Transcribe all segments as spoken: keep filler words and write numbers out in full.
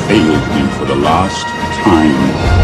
failed me for the last time.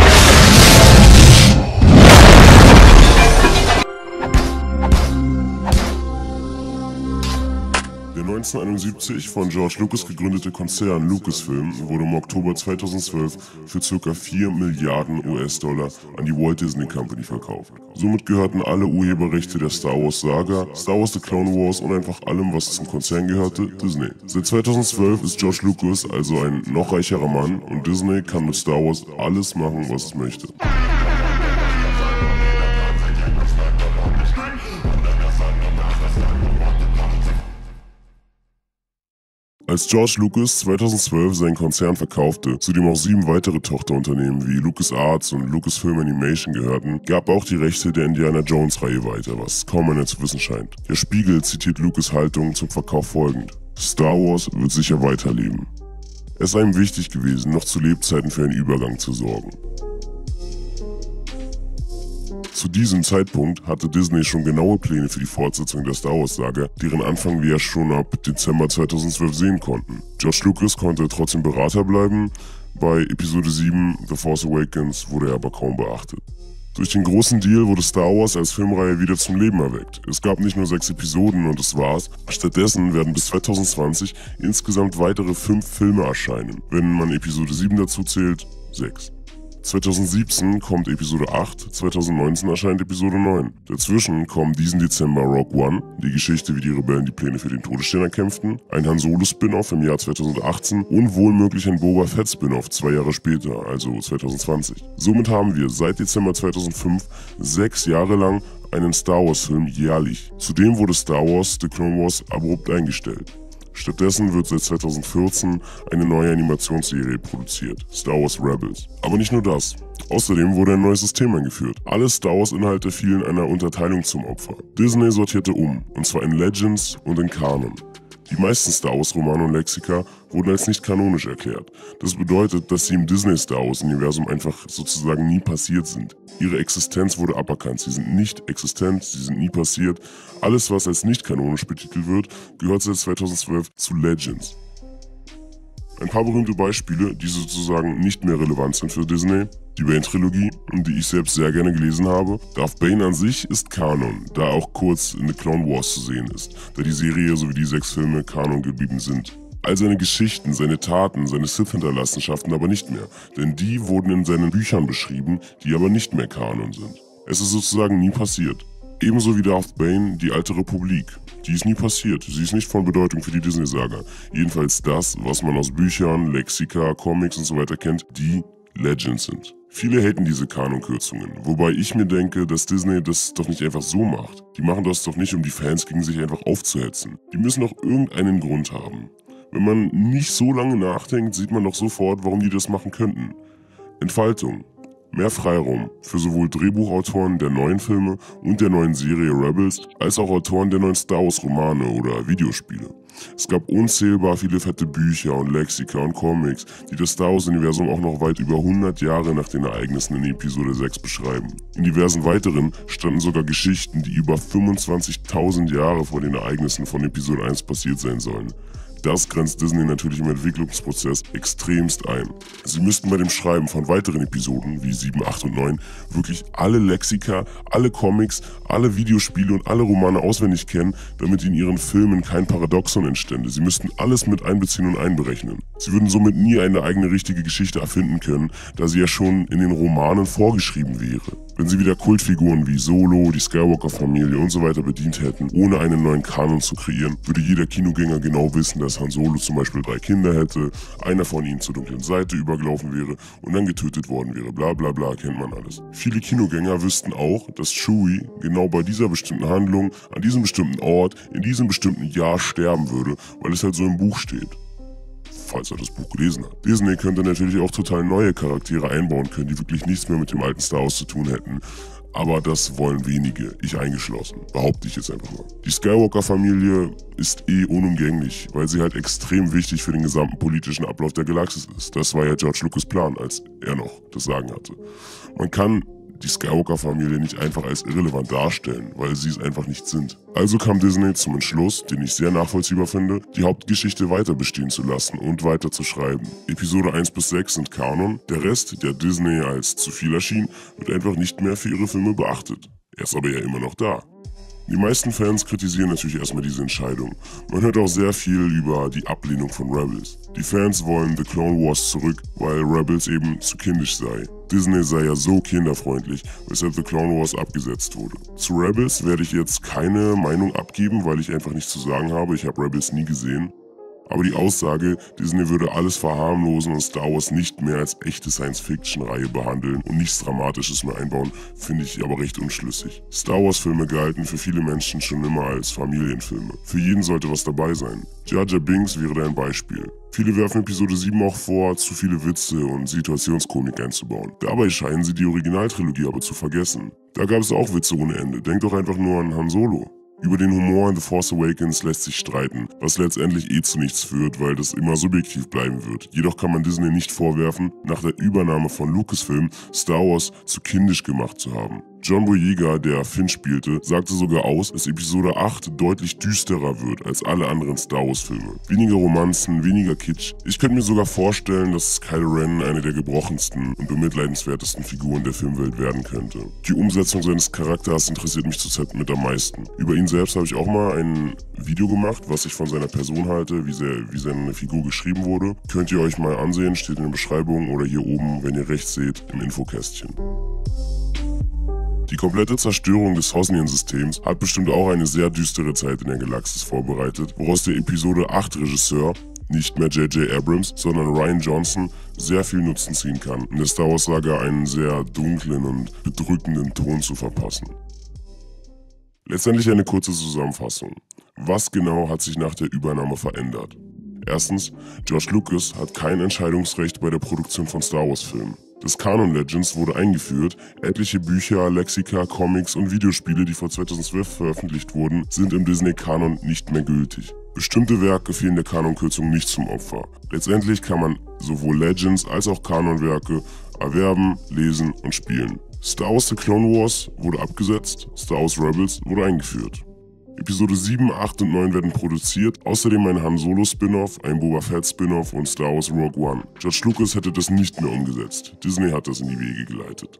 Der neunzehnhunderteinundsiebzig von George Lucas gegründete Konzern Lucasfilm wurde im Oktober zweitausendzwölf für ca. vier Milliarden U S-Dollar an die Walt Disney Company verkauft. Somit gehörten alle Urheberrechte der Star Wars Saga, Star Wars The Clone Wars und einfach allem, was zum Konzern gehörte, Disney. Seit zweitausendzwölf ist George Lucas also ein noch reicherer Mann und Disney kann mit Star Wars alles machen, was es möchte. Als George Lucas zweitausendzwölf seinen Konzern verkaufte, zu dem auch sieben weitere Tochterunternehmen wie LucasArts und Lucasfilm Animation gehörten, gab auch die Rechte der Indiana Jones-Reihe weiter, was kaum einer zu wissen scheint. Der Spiegel zitiert Lucas' Haltung zum Verkauf folgend: Star Wars wird sicher weiterleben. Es sei ihm wichtig gewesen, noch zu Lebzeiten für einen Übergang zu sorgen. Zu diesem Zeitpunkt hatte Disney schon genaue Pläne für die Fortsetzung der Star Wars-Saga, deren Anfang wir ja schon ab Dezember zweitausendzwölf sehen konnten. George Lucas konnte trotzdem Berater bleiben, bei Episode sieben, The Force Awakens, wurde er aber kaum beachtet. Durch den großen Deal wurde Star Wars als Filmreihe wieder zum Leben erweckt. Es gab nicht nur sechs Episoden und das war's, stattdessen werden bis zweitausendzwanzig insgesamt weitere fünf Filme erscheinen, wenn man Episode sieben dazu zählt, sechs. zweitausendsiebzehn kommt Episode acht, zweitausendneunzehn erscheint Episode neun. Dazwischen kommen diesen Dezember Rogue One, die Geschichte, wie die Rebellen die Pläne für den Todesstern erkämpften, ein Han Solo Spin-Off im Jahr zweitausendachtzehn und wohlmöglich ein Boba Fett Spin-Off zwei Jahre später, also zweitausendzwanzig. Somit haben wir seit Dezember zweitausendfünf sechs Jahre lang einen Star Wars Film jährlich. Zudem wurde Star Wars The Clone Wars abrupt eingestellt. Stattdessen wird seit zweitausendvierzehn eine neue Animationsserie produziert, Star Wars Rebels. Aber nicht nur das. Außerdem wurde ein neues System eingeführt. Alle Star Wars Inhalte fielen einer Unterteilung zum Opfer. Disney sortierte um, und zwar in Legends und in Kanon. Die meisten Star Wars Romane und Lexika wurden als nicht kanonisch erklärt. Das bedeutet, dass sie im Disney-Star Wars-Universum einfach sozusagen nie passiert sind. Ihre Existenz wurde aberkannt. Sie sind nicht existent, sie sind nie passiert. Alles, was als nicht kanonisch betitelt wird, gehört seit zweitausendzwölf zu Legends. Ein paar berühmte Beispiele, die sozusagen nicht mehr relevant sind für Disney: die Bane-Trilogie, die ich selbst sehr gerne gelesen habe. Darth Bane an sich ist Kanon, da er auch kurz in The Clone Wars zu sehen ist, da die Serie sowie die sechs Filme Kanon geblieben sind. All seine Geschichten, seine Taten, seine Sith-Hinterlassenschaften aber nicht mehr, denn die wurden in seinen Büchern beschrieben, die aber nicht mehr Kanon sind. Es ist sozusagen nie passiert. Ebenso wie Darth Bane die Alte Republik. Die ist nie passiert, sie ist nicht von Bedeutung für die Disney-Saga. Jedenfalls das, was man aus Büchern, Lexika, Comics und so weiter kennt, die Legends sind. Viele haten diese Kanonkürzungen, wobei ich mir denke, dass Disney das doch nicht einfach so macht. Die machen das doch nicht, um die Fans gegen sich einfach aufzuhetzen. Die müssen doch irgendeinen Grund haben. Wenn man nicht so lange nachdenkt, sieht man doch sofort, warum die das machen könnten. Entfaltung. Mehr Freiraum für sowohl Drehbuchautoren der neuen Filme und der neuen Serie Rebels, als auch Autoren der neuen Star Wars Romane oder Videospiele. Es gab unzählbar viele fette Bücher und Lexika und Comics, die das Star Wars Universum auch noch weit über hundert Jahre nach den Ereignissen in Episode sechs beschreiben. In diversen weiteren standen sogar Geschichten, die über fünfundzwanzigtausend Jahre vor den Ereignissen von Episode eins passiert sein sollen. Das grenzt Disney natürlich im Entwicklungsprozess extremst ein. Sie müssten bei dem Schreiben von weiteren Episoden wie sieben, acht und neun wirklich alle Lexika, alle Comics, alle Videospiele und alle Romane auswendig kennen, damit in ihren Filmen kein Paradoxon entstände. Sie müssten alles mit einbeziehen und einberechnen. Sie würden somit nie eine eigene richtige Geschichte erfinden können, da sie ja schon in den Romanen vorgeschrieben wäre. Wenn sie wieder Kultfiguren wie Solo, die Skywalker-Familie und so weiter bedient hätten, ohne einen neuen Kanon zu kreieren, würde jeder Kinogänger genau wissen, dass Han Solo zum Beispiel drei Kinder hätte, einer von ihnen zur dunklen Seite übergelaufen wäre und dann getötet worden wäre, bla bla bla, kennt man alles. Viele Kinogänger wüssten auch, dass Chewie genau bei dieser bestimmten Handlung, an diesem bestimmten Ort, in diesem bestimmten Jahr sterben würde, weil es halt so im Buch steht. Falls er das Buch gelesen hat. Disney könnte natürlich auch total neue Charaktere einbauen können, die wirklich nichts mehr mit dem alten Star Wars zu tun hätten. Aber das wollen wenige, ich eingeschlossen, behaupte ich jetzt einfach mal. Die Skywalker-Familie ist eh unumgänglich, weil sie halt extrem wichtig für den gesamten politischen Ablauf der Galaxis ist. Das war ja George Lucas' Plan, als er noch das Sagen hatte. Man kann die Skywalker-Familie nicht einfach als irrelevant darstellen, weil sie es einfach nicht sind. Also kam Disney zum Entschluss, den ich sehr nachvollziehbar finde, die Hauptgeschichte weiter bestehen zu lassen und weiter zu schreiben. Episode eins bis sechs sind Kanon, der Rest, der Disney als zu viel erschien, wird einfach nicht mehr für ihre Filme beachtet. Er ist aber ja immer noch da. Die meisten Fans kritisieren natürlich erstmal diese Entscheidung. Man hört auch sehr viel über die Ablehnung von Rebels. Die Fans wollen The Clone Wars zurück, weil Rebels eben zu kindisch sei. Disney sei ja so kinderfreundlich, weshalb The Clone Wars abgesetzt wurde. Zu Rebels werde ich jetzt keine Meinung abgeben, weil ich einfach nichts zu sagen habe. Ich habe Rebels nie gesehen. Aber die Aussage, Disney würde alles verharmlosen und Star Wars nicht mehr als echte Science-Fiction-Reihe behandeln und nichts Dramatisches mehr einbauen, finde ich aber recht unschlüssig. Star Wars-Filme galten für viele Menschen schon immer als Familienfilme. Für jeden sollte was dabei sein. Jar Jar Binks wäre da ein Beispiel. Viele werfen Episode sieben auch vor, zu viele Witze und Situationskomik einzubauen. Dabei scheinen sie die Originaltrilogie aber zu vergessen. Da gab es auch Witze ohne Ende. Denkt doch einfach nur an Han Solo. Über den Humor in The Force Awakens lässt sich streiten, was letztendlich eh zu nichts führt, weil das immer subjektiv bleiben wird. Jedoch kann man Disney nicht vorwerfen, nach der Übernahme von Lucasfilm Star Wars zu kindisch gemacht zu haben. John Boyega, der Finn spielte, sagte sogar aus, dass Episode acht deutlich düsterer wird als alle anderen Star Wars Filme. Weniger Romanzen, weniger Kitsch. Ich könnte mir sogar vorstellen, dass Kylo Ren eine der gebrochensten und bemitleidenswertesten Figuren der Filmwelt werden könnte. Die Umsetzung seines Charakters interessiert mich zurzeit mit am meisten. Über ihn selbst habe ich auch mal ein Video gemacht, was ich von seiner Person halte, wie, sehr, wie seine Figur geschrieben wurde. Könnt ihr euch mal ansehen, steht in der Beschreibung oder hier oben, wenn ihr rechts seht, im Infokästchen. Die komplette Zerstörung des Hosnian-Systems hat bestimmt auch eine sehr düstere Zeit in der Galaxis vorbereitet, woraus der Episode acht Regisseur, nicht mehr J J Abrams, sondern Rian Johnson, sehr viel Nutzen ziehen kann, um der Star Wars-Saga einen sehr dunklen und bedrückenden Ton zu verpassen. Letztendlich eine kurze Zusammenfassung. Was genau hat sich nach der Übernahme verändert? Erstens, George Lucas hat kein Entscheidungsrecht bei der Produktion von Star Wars-Filmen. Das Canon Legends wurde eingeführt, etliche Bücher, Lexika, Comics und Videospiele, die vor zweitausendzwölf veröffentlicht wurden, sind im Disney-Kanon nicht mehr gültig. Bestimmte Werke fielen der Kanonkürzung nicht zum Opfer. Letztendlich kann man sowohl Legends als auch Kanonwerke erwerben, lesen und spielen. Star Wars The Clone Wars wurde abgesetzt, Star Wars Rebels wurde eingeführt. Episode sieben, acht und neun werden produziert, außerdem ein Han Solo Spin-Off, ein Boba Fett Spin-Off und Star Wars Rogue One. George Lucas hätte das nicht mehr umgesetzt. Disney hat das in die Wege geleitet.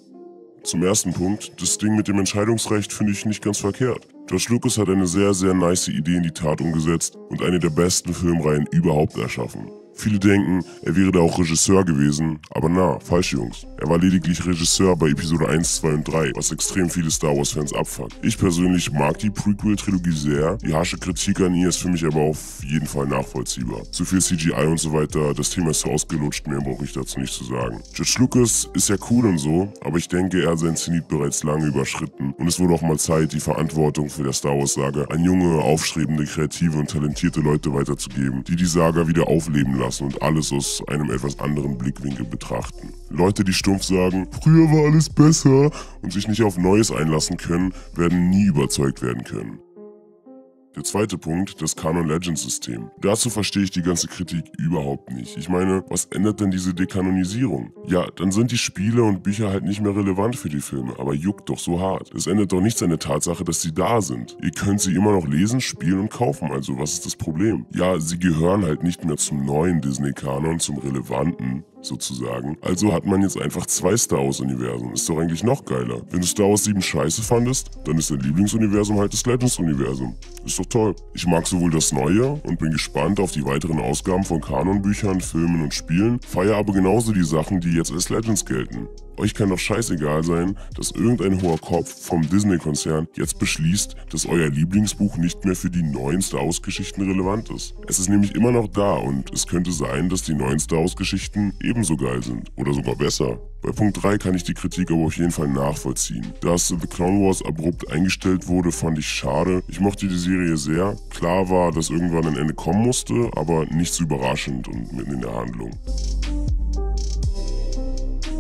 Zum ersten Punkt, das Ding mit dem Entscheidungsrecht finde ich nicht ganz verkehrt. George Lucas hat eine sehr, sehr nice Idee in die Tat umgesetzt und eine der besten Filmreihen überhaupt erschaffen. Viele denken, er wäre da auch Regisseur gewesen, aber na, falsch Jungs. Er war lediglich Regisseur bei Episode eins, zwei und drei, was extrem viele Star Wars Fans abfuckt. Ich persönlich mag die Prequel-Trilogie sehr, die harsche Kritik an ihr ist für mich aber auf jeden Fall nachvollziehbar. Zu viel C G I und so weiter, das Thema ist so ausgelutscht, mehr brauche ich dazu nicht zu sagen. George Lucas ist ja cool und so, aber ich denke, er hat sein Zenit bereits lange überschritten und es wurde auch mal Zeit, die Verantwortung für der Star Wars-Saga an junge, aufstrebende, kreative und talentierte Leute weiterzugeben, die die Saga wieder aufleben lassen und alles aus einem etwas anderen Blickwinkel betrachten. Leute, die stumpf sagen, früher war alles besser und sich nicht auf Neues einlassen können, werden nie überzeugt werden können. Der zweite Punkt, das Canon Legends System. Dazu verstehe ich die ganze Kritik überhaupt nicht. Ich meine, was ändert denn diese Dekanonisierung? Ja, dann sind die Spiele und Bücher halt nicht mehr relevant für die Filme, aber juckt doch so hart. Es ändert doch nichts an der Tatsache, dass sie da sind. Ihr könnt sie immer noch lesen, spielen und kaufen, also was ist das Problem? Ja, sie gehören halt nicht mehr zum neuen Disney-Kanon, zum relevanten, sozusagen. Also hat man jetzt einfach zwei Star Wars Universen. Ist doch eigentlich noch geiler. Wenn du Star Wars sieben scheiße fandest, dann ist dein Lieblingsuniversum halt das Legends Universum. Ist doch toll. Ich mag sowohl das Neue und bin gespannt auf die weiteren Ausgaben von Kanonbüchern, Filmen und Spielen, feiere aber genauso die Sachen, die jetzt als Legends gelten. Euch kann doch scheißegal sein, dass irgendein hoher Kopf vom Disney-Konzern jetzt beschließt, dass euer Lieblingsbuch nicht mehr für die neuen Star Wars-Geschichten relevant ist. Es ist nämlich immer noch da und es könnte sein, dass die neuen Star Wars-Geschichten ebenso geil sind oder sogar besser. Bei Punkt drei kann ich die Kritik aber auf jeden Fall nachvollziehen. Dass The Clone Wars abrupt eingestellt wurde, fand ich schade. Ich mochte die Serie sehr. Klar war, dass irgendwann ein Ende kommen musste, aber nicht so überraschend und mitten in der Handlung.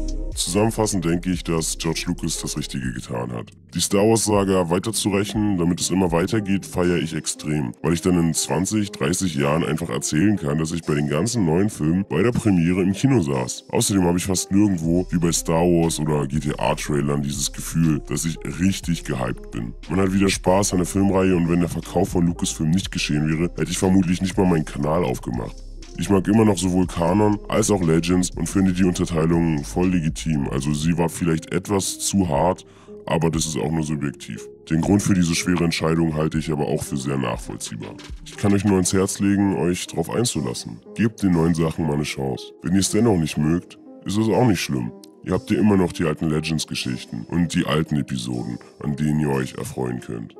Zusammenfassend denke ich, dass George Lucas das Richtige getan hat. Die Star Wars-Saga weiterzurechnen, damit es immer weitergeht, feiere ich extrem, weil ich dann in zwanzig, dreißig Jahren einfach erzählen kann, dass ich bei den ganzen neuen Filmen bei der Premiere im Kino saß. Außerdem habe ich fast nirgendwo, wie bei Star Wars oder G T A-Trailern, dieses Gefühl, dass ich richtig gehypt bin. Man hat wieder Spaß an der Filmreihe und wenn der Verkauf von Lucasfilm nicht geschehen wäre, hätte ich vermutlich nicht mal meinen Kanal aufgemacht. Ich mag immer noch sowohl Kanon als auch Legends und finde die Unterteilung voll legitim. Also sie war vielleicht etwas zu hart, aber das ist auch nur subjektiv. Den Grund für diese schwere Entscheidung halte ich aber auch für sehr nachvollziehbar. Ich kann euch nur ans Herz legen, euch darauf einzulassen. Gebt den neuen Sachen mal eine Chance. Wenn ihr es dennoch nicht mögt, ist es auch nicht schlimm. Ihr habt ja immer noch die alten Legends-Geschichten und die alten Episoden, an denen ihr euch erfreuen könnt.